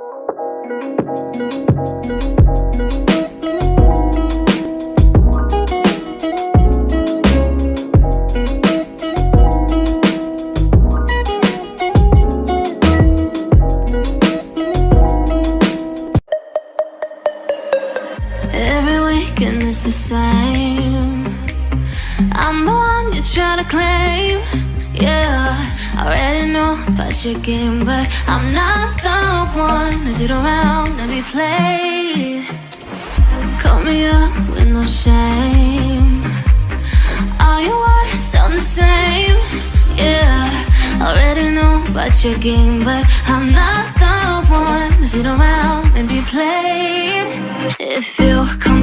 Every weekend is the same. I'm the one you try to claim. Yeah, I already know about your game, but I'm not the one to sit around and be played. Call me up with no shame. All your words sound the same. Yeah, I already know about your game, but I'm not the one to sit around and be played. If you come